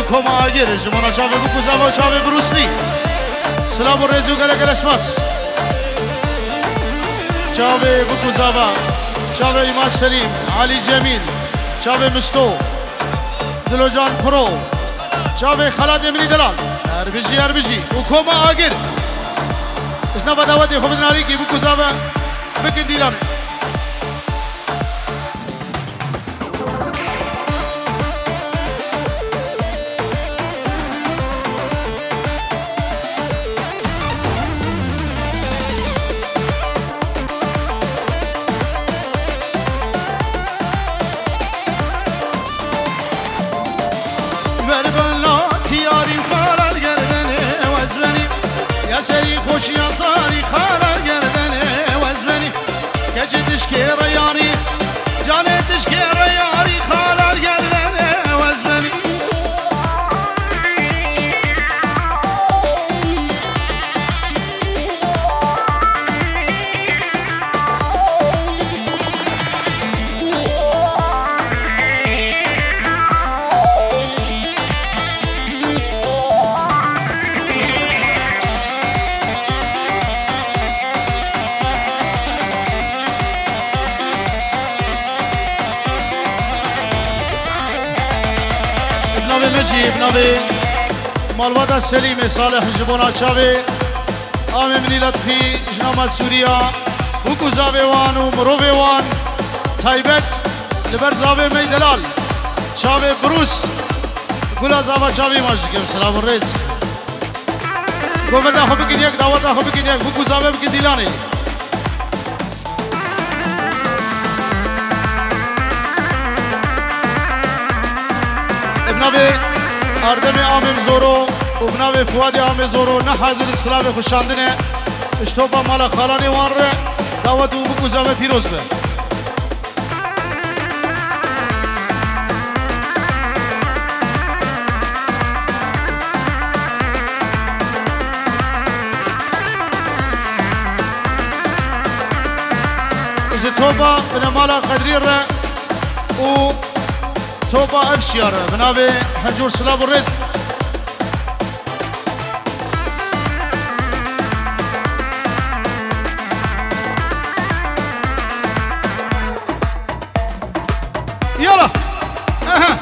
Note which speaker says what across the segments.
Speaker 1: وكما عاجر جمانا شافي بكو زابا وشافي بروسلي سلام الرزو قلق الاسماس شافي بكو زابا شافي إيمان سليم علي جميل شافي مستو دلوجان برو شافي خالد امني دلال اربجي وكما عاجر اسنا بداوتي خبدنا عليكي بكو زابا بكن ديلاني
Speaker 2: سری خوشی تاری خالر گردنه وزمنی کج دشکر یاری جان دشکر یاری خالر گردنه وزمنی
Speaker 1: نجيب نبي مالودا سليم صالح جبونا شافي آمي مني لطفي جنام سوريا وكو زابي وان ومروفي وان تايبت لبر زابي ميدلال شافي بروس قولا زابا شافي ماجيكم سلام الرئيس قومتا خو بكين يك دعوتا خو بكين يك وكو زابي بكين ديلاني ابنابي اردم آمم زورو وبنابي فواد آمم زورو نحاضر السلام خوشاندنه اشتوبا مالا خالاني وان ره دعوت وبكو زابي پیروز به اجي توبا بنا مالا قدري ره و توبا افشيار بنابي حجور سلاب الرزق يلا اها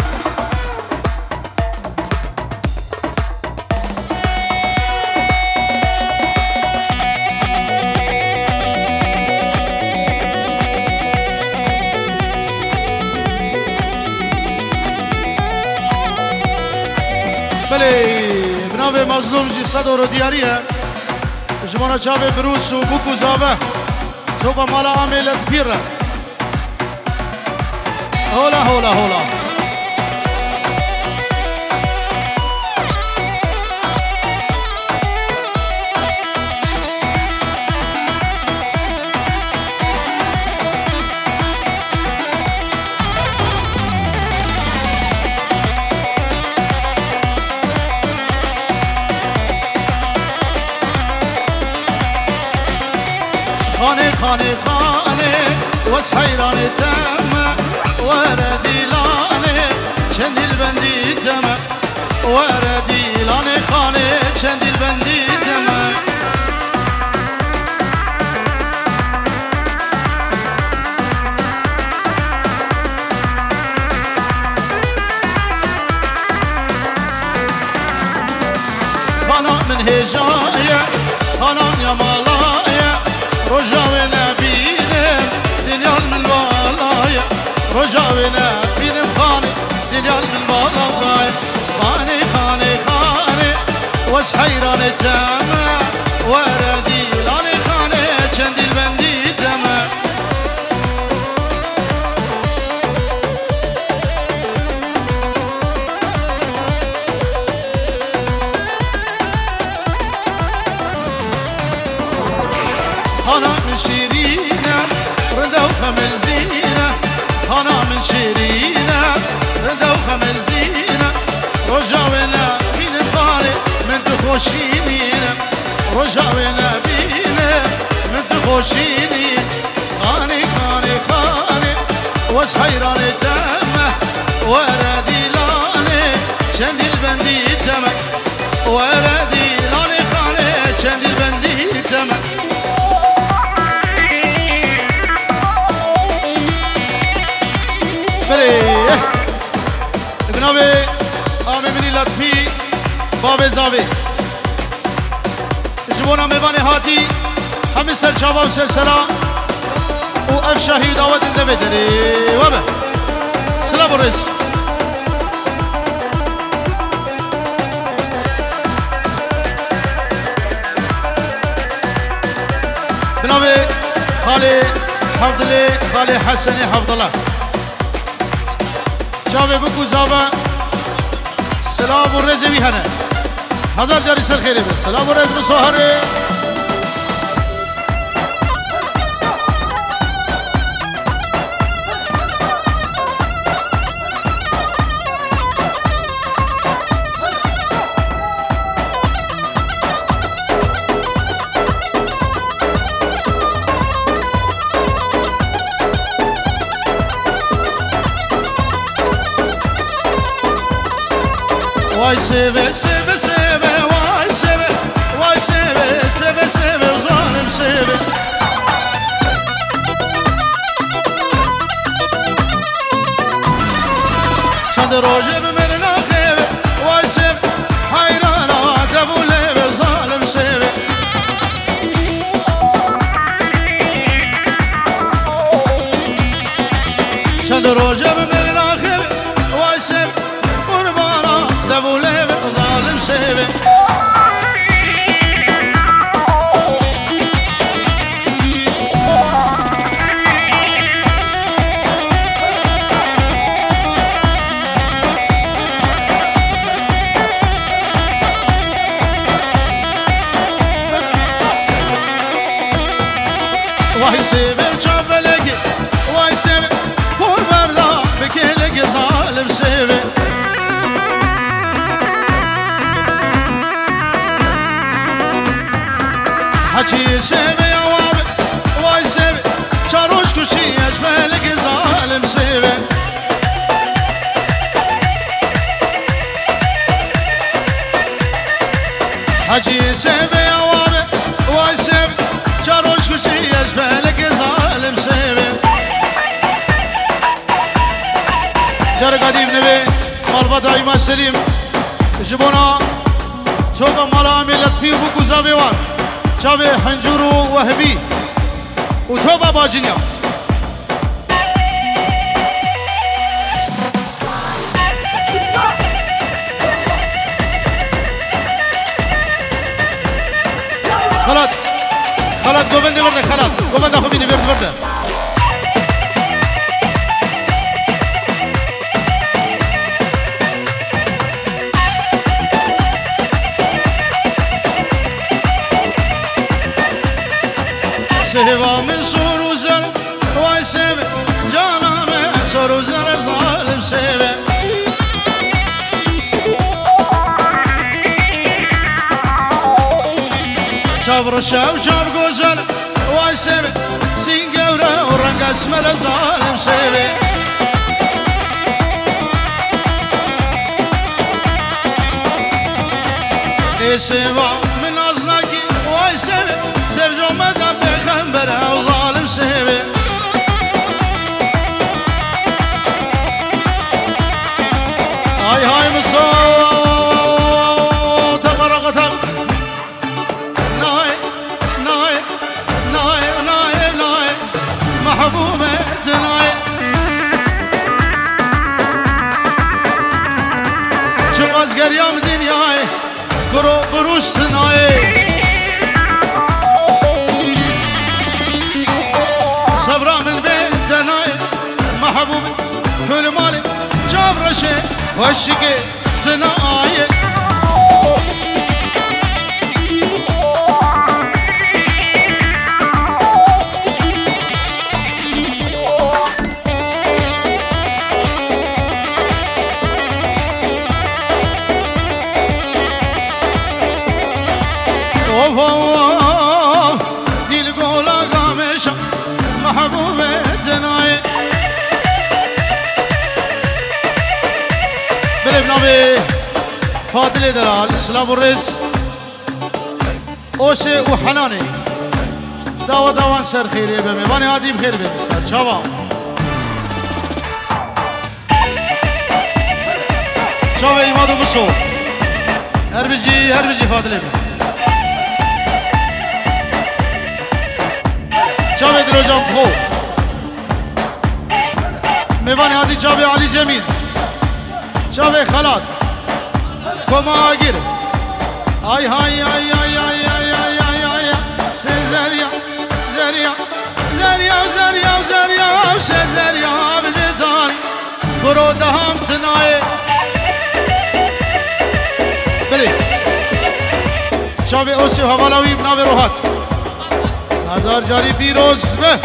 Speaker 1: بنابه مظلوم جی صدر و دیاریه جمانا چاوه بروس و بکو زابه توبا مالا عاملت پیره هولا هولا هولا خاني وس حيران تم وردي لاني شندي البندي تم وردي لاني خاني شندي البندي تم خانا من هجايا خانا يا مالايا رجاونا بينم دنيا من بالايا رجاونا بينم خاني دنيا من بالايا خاني وس حيران تاما وردي لاني خاني شندي البندي تاما أنا من شيرينة ردوها من زينة أنا من شيرينة ردوها من زينة رجاونا بين الطارق من تخوشينين رجاونا بين من تخوشينين خاني وس حيران تامة وردي لاني شندي
Speaker 2: بندی تمن وردی لانی خانه چندی بندی تمن
Speaker 1: بله جناب آمه منی لطفی باب زاوی جبونا میوان هاتی همه سرچاوا و سرسلا و اف شاهی دعوت انده بدری و به سلام و رس جناب خالی حفظلی خالی حسنی حفظله جاوه بکو زابه سلام و رز بیهنه هزار جاری سر خیلی به سلام و رز بسوهره
Speaker 2: Vay seve seve seve vay seve vay seve seve seve zalim seve Çand roje bemerna kheve vay seve hayrana devule ve zalim seve Çand roje bemerna kheve vay seve devule ve zalim seve Vay seve çavelegi vay seve kurbarda bekelegi zalim seve Hacı seve yavame vay seve çaruş kuşi eşmelegi zalim seve Hacı seve yavame vay seve çaruş kuşi eşmelegi zalim seve
Speaker 1: جر قدیم نوی مالبات آیما سلیم جبونا توقع مالا امی لطفی و گزاوی وان چاوه حنجور و وهبی و توبا باجینیا خلط خلط گوبنده برده خلط گوبنده خوبینی برده
Speaker 2: Seva min soru zer vay seve caname soru zer zalim seve Çavr şav çav güzel vay seve sin gevre renk esmer zalim seve Seva min aznaki vay seve sevcomeda peygamber zalim seve Ay hay mısın tebarakatam Nay nay nay nay nay mahbubet nay Çıkmaz geryam dünyayı kuru buruş nay صبرا من بيت ناي محبوب كل مالي جاب رشي وشكي تناي دل قولا قامشا محبوبتنا
Speaker 1: بله بنامه فاضل دلال سلام الرز اوسه و حنانه داوا داوان سر خیره به میوان هادی بخیر به سر چاوا چاوا ایمادو بسو هر بجی فاضله چاوا دلو جام خو میوان هادی چاوا علی جمیل چاوا خلات کما آگیر آی های آی آی آی آی آی آی آی سزریا زریا زریا زریا زریا سزریا بجتانی برو دهم تنای بله چاوی اوسی حوالاوی بناوی روحات هزار جاری پیروز به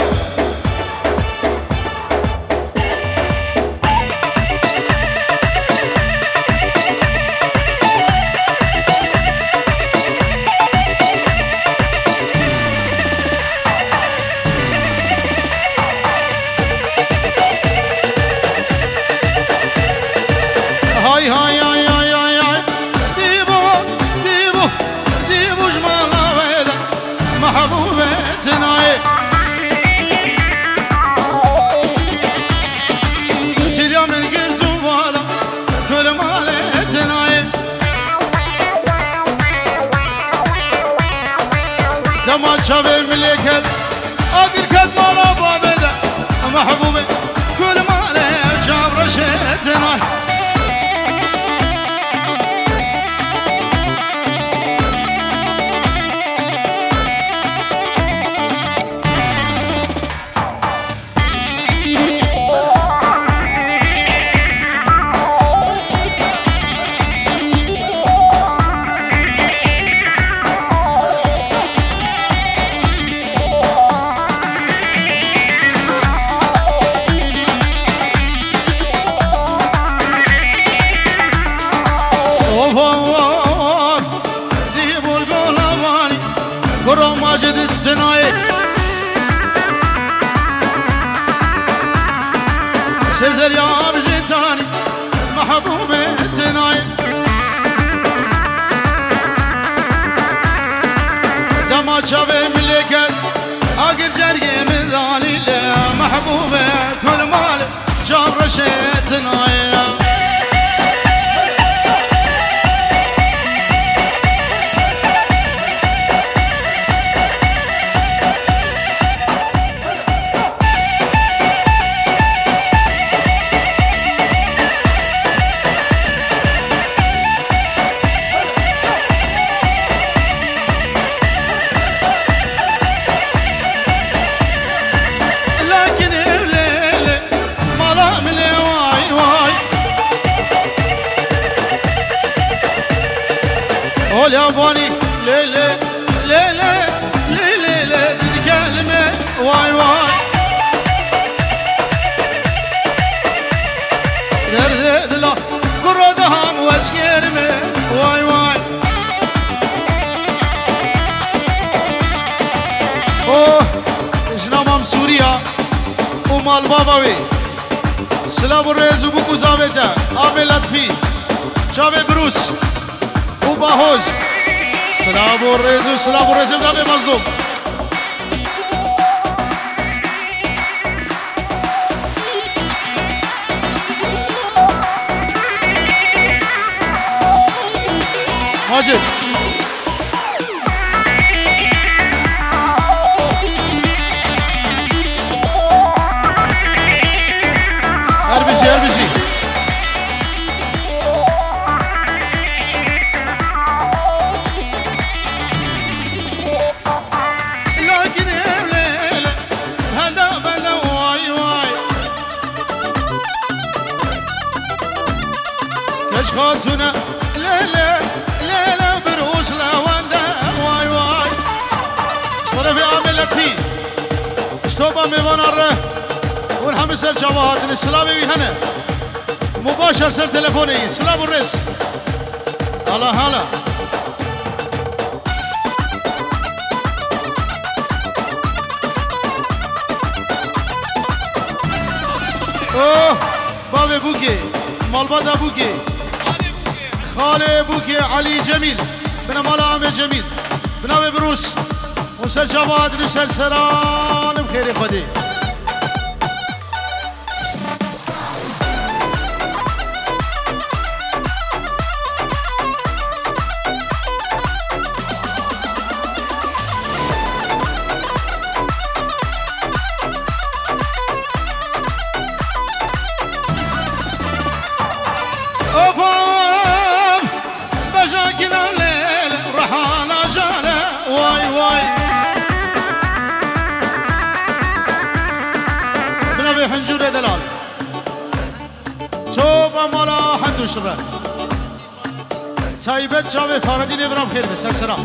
Speaker 1: شافي مليكت اقر كد مالا بابدا محبوبي كل ما له جاب رشتنا سزر يا بجيتاني محبوبي تناي دما شافي ملكت اقر جرقي من ذالي محبوبي كل مال جاب رشيتناي يا بوني ليلي ليلي ليلي ليلي تتكلمي واي واي درد لا كردهم واسكرمي واي واي اوه جنامم سوريا ومال باباوي سلام الرئيس وبوكو زابتا آبي لطفي شابي بروس وباهوز سلام الرئيس غابي مظلوم ماجد هربشي خاتونا ليلة ليلة بروس لوندا واي واي اشترى في عامل فيه اشتوبا ميوان الره ونحمي سر جواهات السلامي بيهنا مباشر سر تلفوني سلام الرئيس هلا هلا اوه بابي بوكي مالبادا بوكي خاله بوكي علي جميل بنا مالا عمي جميل بناوي بروس وسر جواد نسر سران بخير خدي حنجور دلال توبا مالا حندوش را تایبت جاوه فاردی نبرام خیر به سرسرا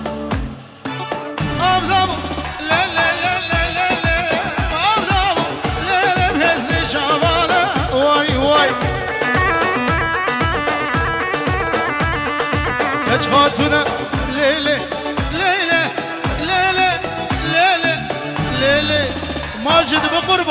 Speaker 1: آبدامو لی لی لی لی لی لی آبدامو لی لی بهزنی جواله وای وای هج خاتونه لی لی لی لی لی لی لی لی لی لی ماجد بقرب